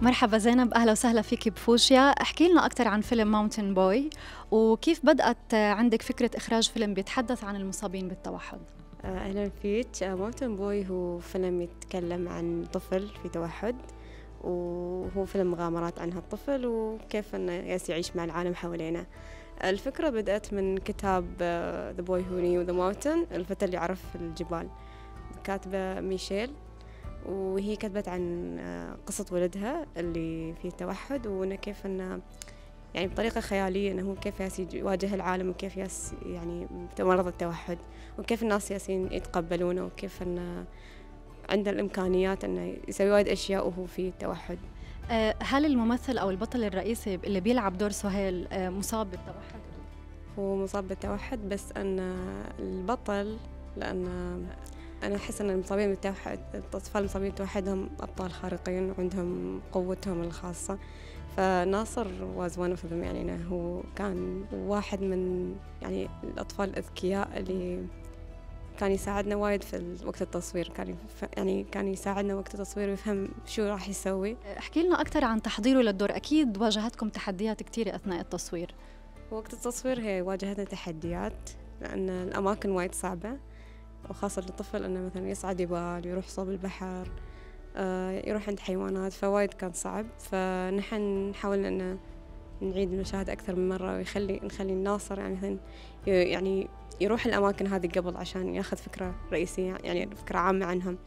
مرحبا زينب، أهلا وسهلا فيك بفوجيا. احكي لنا أكثر عن فيلم ماونتن بوي، وكيف بدأت عندك فكرة إخراج فيلم بيتحدث عن المصابين بالتوحد؟ أهلا فيك. ماونتن بوي هو فيلم يتكلم عن طفل في توحد، وهو فيلم مغامرات عن هالطفل وكيف أنه يعيش مع العالم حوالينا. الفكرة بدأت من كتاب The Boy Who Knew the Mountain، الفتى اللي عرف الجبال، كاتبة ميشيل، وهي كتبت عن قصة ولدها اللي فيه توحد، وأنه كيف أنه يعني بطريقة خيالية أنه كيف يواجه العالم، وكيف يعني مرض التوحد، وكيف الناس يتقبلونه، وكيف أنه عنده الإمكانيات أنه يسوي وايد أشياء وهو فيه التوحد. هل الممثل أو البطل الرئيسي اللي بيلعب دور سهيل مصاب بالتوحد؟ هو مصاب بالتوحد، بس أن البطل، لأن أنا أحس أن المصابين بالتوحد، الأطفال المصابين بالتوحد هم أبطال خارقين وعندهم قوتهم الخاصة. فناصر was one of them، يعني هو كان واحد من يعني الأطفال الأذكياء اللي كان يساعدنا وايد في وقت التصوير، كان يساعدنا وقت التصوير ويفهم شو راح يسوي. احكي لنا أكثر عن تحضيره للدور، أكيد واجهتكم تحديات كثيرة أثناء التصوير. وقت التصوير هي واجهتنا تحديات، لأن الأماكن وايد صعبة، وخاصة للطفل أنه مثلا يصعد جبال، يروح صوب البحر، يروح عند حيوانات، فوايد كان صعب. فنحن حاولنا أن نعيد المشاهد أكثر من مرة، نخلي الناصر يعني مثلا يعني يروح الأماكن هذه قبل عشان ياخذ فكرة رئيسية، يعني فكرة عامة عنهم،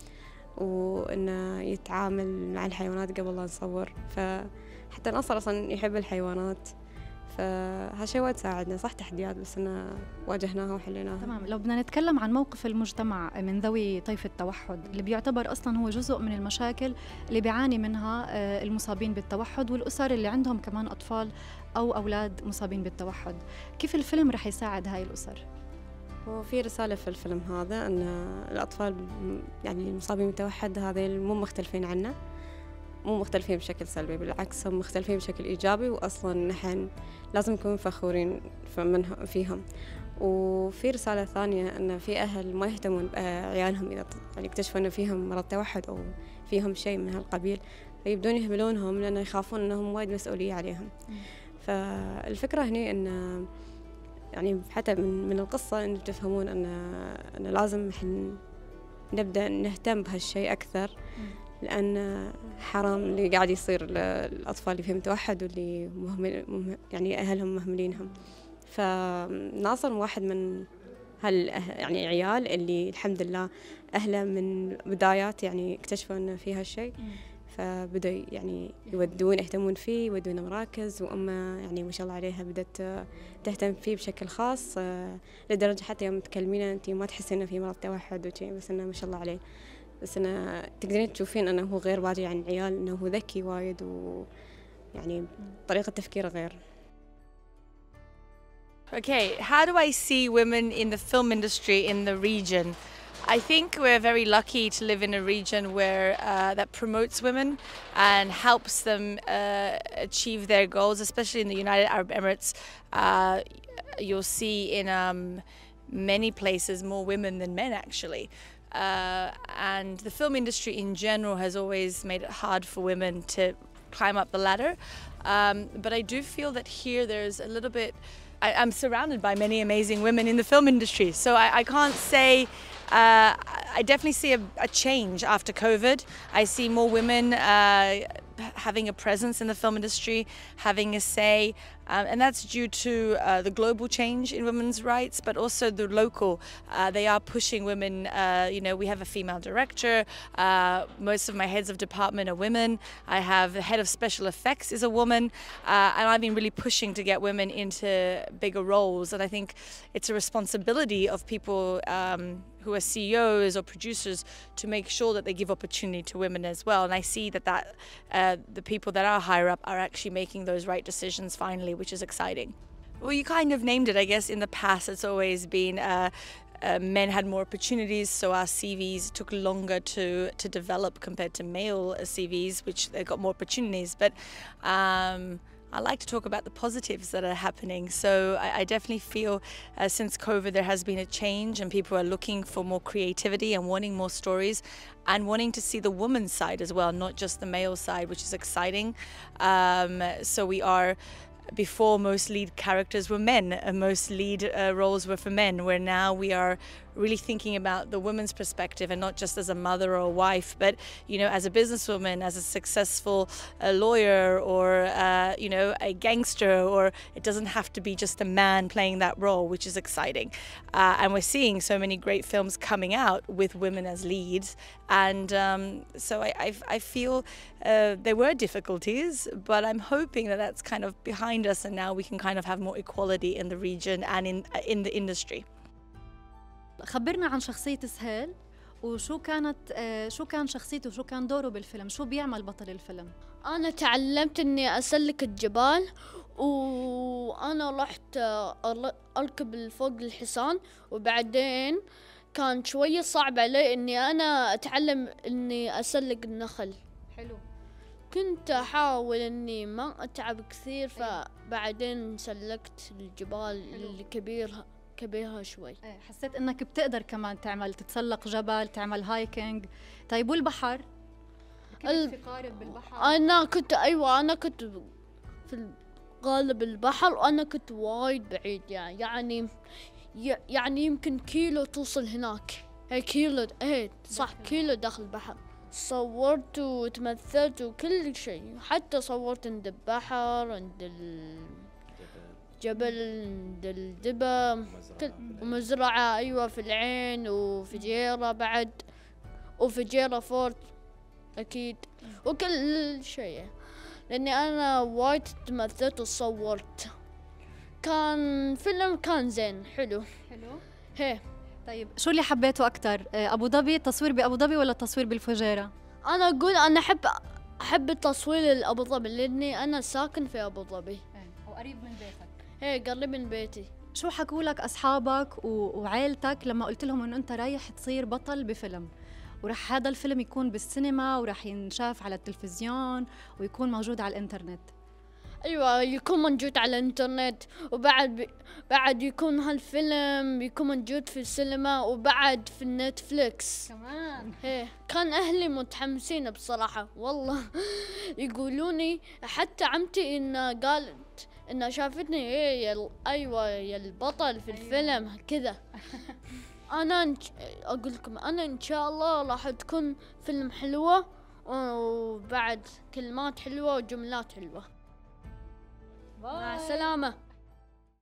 وإنه يتعامل مع الحيوانات قبل لا نصور. فحتى ناصر أصلا يحب الحيوانات، فهالشيء وايد ساعدنا. صح تحديات، بس إنه واجهناها وحليناها. تمام. لو بدنا نتكلم عن موقف المجتمع من ذوي طيف التوحد، اللي بيعتبر أصلا هو جزء من المشاكل اللي بيعاني منها المصابين بالتوحد، والأسر اللي عندهم كمان أطفال أو أولاد مصابين بالتوحد، كيف الفيلم رح يساعد هاي الأسر؟ وفي رسالة في الفيلم هذا أن الأطفال يعني المصابين بالتوحد هذه مو مختلفين عنا، مو مختلفين بشكل سلبي، بالعكس هم مختلفين بشكل إيجابي، وأصلاً نحن لازم نكون فخورين فيهم. وفي رسالة ثانية أن في أهل ما يهتمون بعيالهم إذا يعني اكتشفوا أن فيهم مرض توحد أو فيهم شيء من هالقبيل، فيبدون يهملونهم لأنه يخافون أنهم وايد مسؤولية عليهم. فالفكرة هنا أن يعني حتى من القصة أن تفهمون أن لازم نبدأ نهتم بهالشيء أكثر، لأن حرام اللي قاعد يصير للأطفال اللي فيهم توحد واللي يعني أهلهم مهملينهم. فناصر واحد من يعني عيال اللي الحمد لله أهله من بدايات يعني اكتشفوا أنه في هالشيء، فبدأوا يعني يهتمون فيه، يودونه مراكز، وأمه يعني ما شاء الله عليها بدأت تهتم فيه بشكل خاص، لدرجة حتى يوم تكلمينه أنتي ما تحسين إنه في مرض توحد وشيء، بس إنه ما شاء الله عليه. بس أنا تقدرين تشوفين أنه هو غير باجي عن العيال، أنه هو ذكي وايد، ويعني طريقة تفكيره غير. Okay, how do I see women in the film industry in the region? I think we're very lucky to live in a region where that promotes women and helps them achieve their goals, especially in the United Arab Emirates. You'll see in many places more women than men, actually. And the film industry in general has always made it hard for women to climb up the ladder. But I do feel that here there's a little bit, I'm surrounded by many amazing women in the film industry, so I can't say, I definitely see a change after COVID. I see more women having a presence in the film industry, having a say, and that's due to the global change in women's rights, but also the local. They are pushing women. You know, we have a female director. Most of my heads of department are women. I have the head of special effects is a woman, and I've been really pushing to get women into bigger roles. And I think it's a responsibility of people who are CEOs or producers to make sure that they give opportunity to women as well. And I see that the people that are higher up are actually making those right decisions finally, which is exciting. Well, you kind of named it, I guess. In the past, it's always been men had more opportunities, so our CVs took longer to develop compared to male CVs, which they got more opportunities. But I like to talk about the positives that are happening. So I definitely feel since COVID there has been a change and people are looking for more creativity and wanting more stories and wanting to see the woman's side as well, not just the male side, which is exciting. So we are, before most lead characters were men, most lead roles were for men, where now we are really thinking about the woman's perspective and not just as a mother or a wife, but you know, as a businesswoman, as a successful lawyer, or you know, a gangster, or it doesn't have to be just a man playing that role, which is exciting. And we're seeing so many great films coming out with women as leads, and so I feel there were difficulties, but I'm hoping that that's kind of behind us, and now we can kind of have more equality in the region and in the industry. خبرنا عن شخصية سهيل، وشو كان شخصيته وشو كان دوره بالفيلم، شو بيعمل بطل الفيلم؟ أنا تعلمت إني أسلك الجبال، وأنا رحت أركب فوق الحصان، وبعدين كان شوية صعب علي إني أنا أتعلم إني أسلق النخل. حلو. كنت أحاول إني ما أتعب كثير، فبعدين سلكت الجبال الكبيرة شوي. حسيت انك بتقدر كمان تتسلق جبل، تعمل هايكينج. طيب والبحر؟ كنت في قارب بالبحر؟ انا كنت في غالب البحر، وانا كنت وايد بعيد، يعني يمكن كيلو توصل هناك. كيلو، صح، كيلو داخل البحر. صورت وتمثلت وكل شيء، حتى صورت عند البحر، عند جبل، عند الدبا، ومزرعة، أيوة، في العين، وفجيرة بعد، وفجيرة فورت أكيد، وكل شيء، لأني أنا وايد تمثلت وصورت. كان فيلم كان زين، حلو. هي. طيب شو اللي حبيته أكتر؟ أبو ظبي، التصوير بأبو ظبي ولا التصوير بالفجيرة؟ أنا أقول أنا أحب التصوير لأبو ظبي، لأني أنا ساكن في أبو ظبي. وقريب من بيتك. قريب من بيتي. شو حكوا لك أصحابك وعائلتك لما قلت لهم إنه أنت رايح تصير بطل بفيلم، ورح هذا الفيلم يكون بالسينما ورح ينشاف على التلفزيون ويكون موجود على الإنترنت؟ أيوة، يكون موجود على الإنترنت، بعد يكون هالفيلم يكون موجود في السينما، وبعد في النتفليكس كمان. كان أهلي متحمسين بصراحة، والله يقولوني، حتى عمتي قالت إنها شافتني أيوة يا البطل في الفيلم كذا. أنا أقول لكم، أنا إن شاء الله راح تكون فيلم حلوة، وبعد كلمات حلوة وجملات حلوة. مع السلامة.